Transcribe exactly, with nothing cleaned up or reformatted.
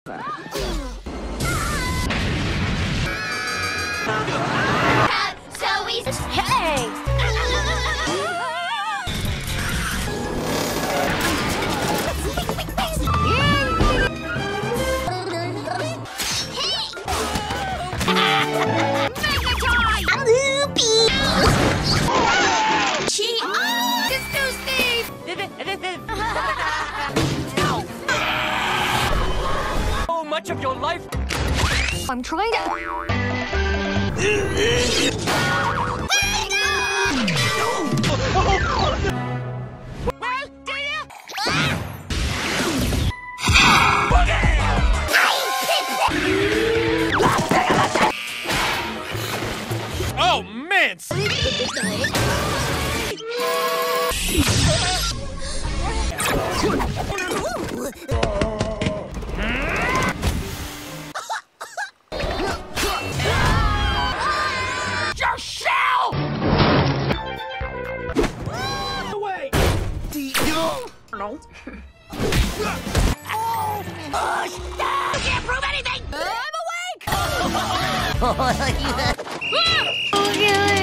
So easy. Hey! So much of your life. I'm trying to. Well, do you? Oh, mince! Your shell! Away! No. Oh, push! You can't prove anything! I'm awake!